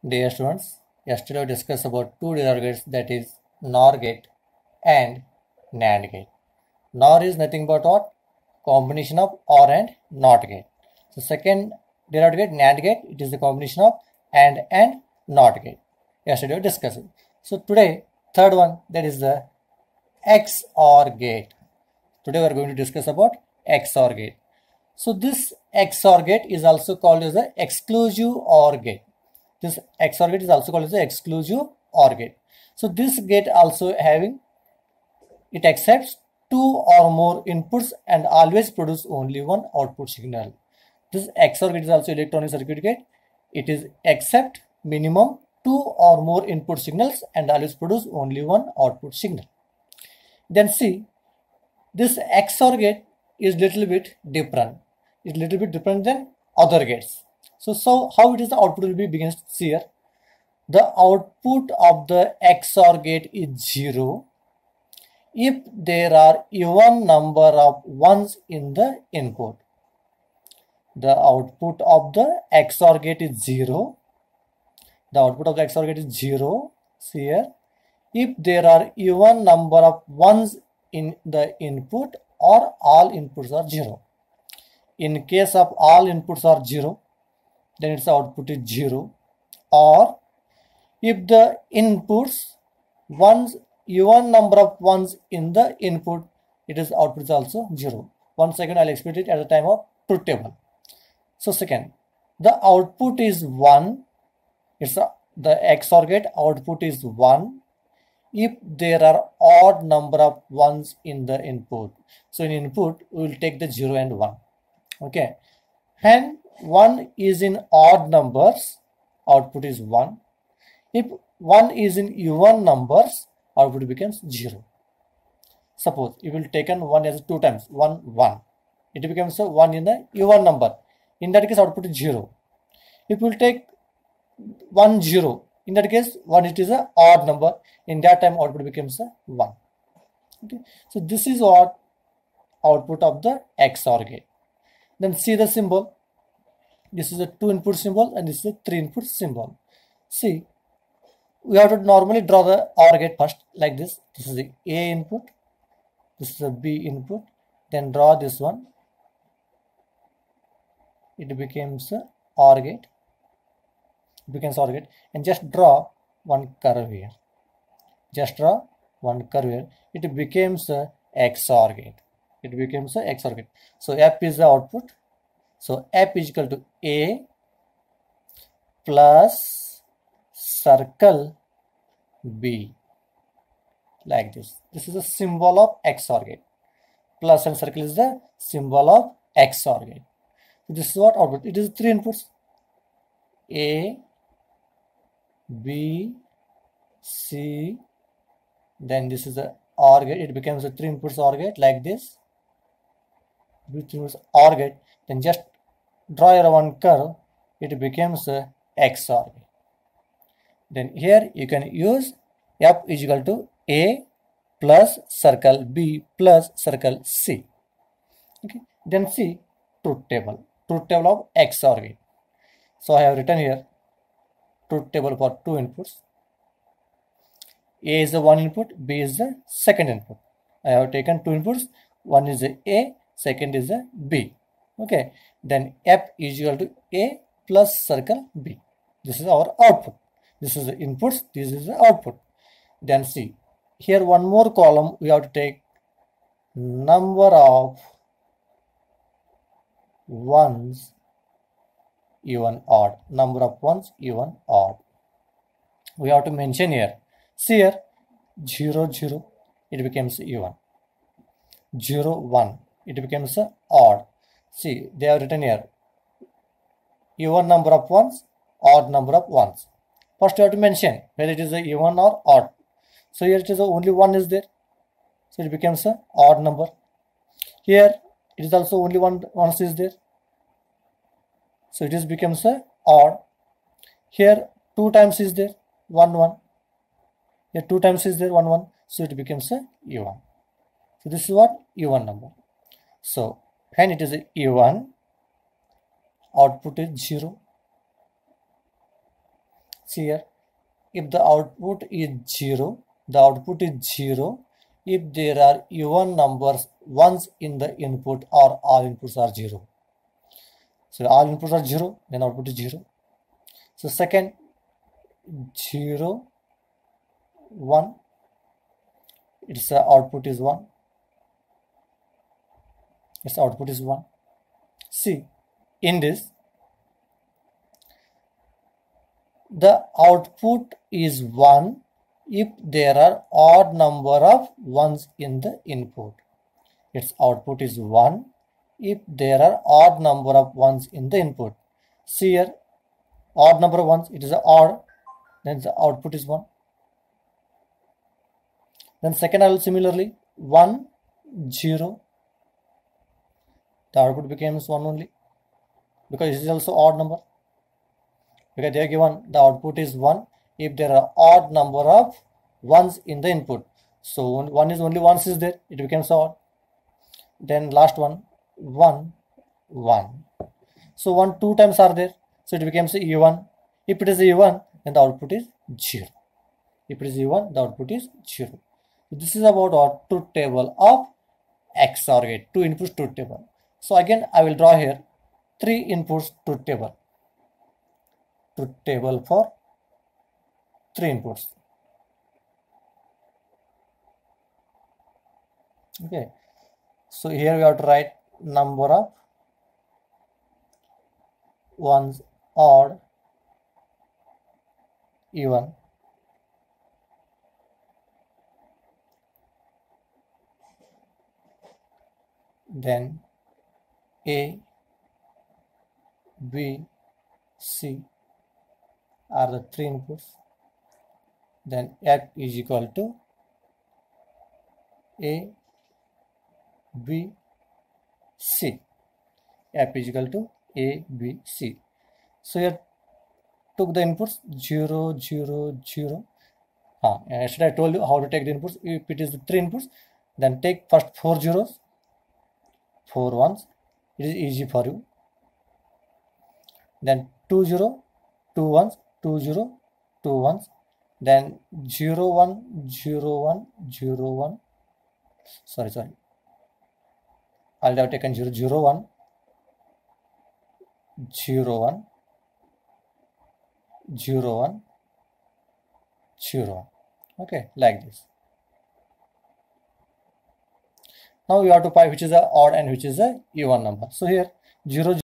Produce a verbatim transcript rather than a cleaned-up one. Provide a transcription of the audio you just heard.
Dear students, yesterday we discussed about two D O R gates, that is NOR gate and NAND gate. NOR is nothing but what? Combination of OR and NOT gate. So second D O R gate, NAND gate, it is the combination of AND and NOT gate. Yesterday we discussed it. So today third one, that is the X OR gate. Today we are going to discuss about X OR gate. So this X OR gate is also called as the exclusive OR gate. This X OR gate is also called as the exclusive OR gate. So this gate also having, it accepts two or more inputs and always produce only one output signal. This X OR gate is also electronic circuit gate. It is accept minimum two or more input signals and always produce only one output signal. Then see, this X OR gate is little bit different. It's little bit different than other gates. So, so how it is the output will be begins here. The output of the X OR gate is zero if there are even number of ones in the input. The output of the X OR gate is zero. The output of the X OR gate is zero here if there are even number of ones in the input or all inputs are zero. In case of all inputs are zero, then its output is zero. Or if the inputs ones even number of ones in the input, it is output is also zero. One second, I'll explain it at the time of truth table. So second, the output is one. It's a, the X OR gate output is one if there are odd number of ones in the input. So in input, we will take the zero and one. Okay, and one is in odd numbers, output is one. If one is in even numbers, output becomes zero. Suppose you will taken one as two times, one, one. It becomes a one in the even number. In that case, output is zero. If you will take one, zero, in that case, one it is a odd number. In that time, output becomes a one. Okay. So this is what output of the X OR gate. Then see the symbol. This is a two input symbol and this is a three input symbol. See, we have to normally draw the OR gate first like this. This is the A input. This is the B input. Then draw this one. It becomes a OR gate. It becomes OR gate. And just draw one curve here. Just draw one curve here. It becomes a X OR gate. It becomes a X OR gate. So F is the output. So F is equal to A plus circle B, like this. This is the symbol of X OR gate. Plus and circle is the symbol of X OR gate. So this is what output. It is three inputs. A, B, C. Then this is the OR gate. It becomes a three inputs OR gate like this. Three inputs OR gate. Then just draw your one curve. It becomes a X OR gate. Then here you can use F is equal to A plus circle B plus circle C. Okay. Then see truth table. Truth table of X OR gate. So I have written here truth table for two inputs. A is the one input, B is the second input. I have taken two inputs. One is the A, second is the B. Okay. Then F is equal to A plus circle B. This is our output. This is the inputs. This is the output. Then see here one more column. We have to take number of ones, even, odd. Number of ones, even, odd. We have to mention here. See here zero, zero. It becomes even. zero, one. It becomes a odd. See, they have written here even number of ones, odd number of ones. First you have to mention whether it is a even or odd. So here it is a only one is there. So it becomes a odd number. Here it is also only one ones is there. So it is becomes a odd. Here two times is there, one, one. Here two times is there, one, one. So it becomes a even. So this is what even number. So when it is a even, output is zero. See here, if the output is zero, the output is zero if there are even numbers ones in the input or all inputs are zero. So all inputs are zero, then output is zero. So second, zero, one, its uh, output is one. Its output is one. See, in this, the output is one if there are odd number of ones in the input. Its output is one if there are odd number of ones in the input. See here, odd number of ones, it is odd, then the output is one. Then second, I will similarly one, zero, the output becomes one only because this is also odd number. Because they are given the output is one if there are odd number of ones in the input. So one is only once is there, it becomes odd. Then last one, one, one. So one, two times are there, so it becomes even. If it is even, then the output is zero. If it is even, the output is zero. So this is about our truth table of X O R gate, two inputs truth table. So again, I will draw here three inputs truth table. Truth table for three inputs. Okay, so here we have to write number of ones, odd, even. Then A, B, C are the three inputs. Then F is equal to A, B, C. F is equal to A, B, C. So here took the inputs zero, zero, zero. Ah, yesterday I told you how to take the inputs. If it is the three inputs, then take first four zeros, four ones. It is easy for you. Then two zero, two ones, two zero, two ones. Then zero one, zero one, zero one. Sorry, sorry. I'll have taken zero, zero one, zero one, zero one, zero one. Okay, like this. Now we have to find which is a odd and which is a even number. So here zero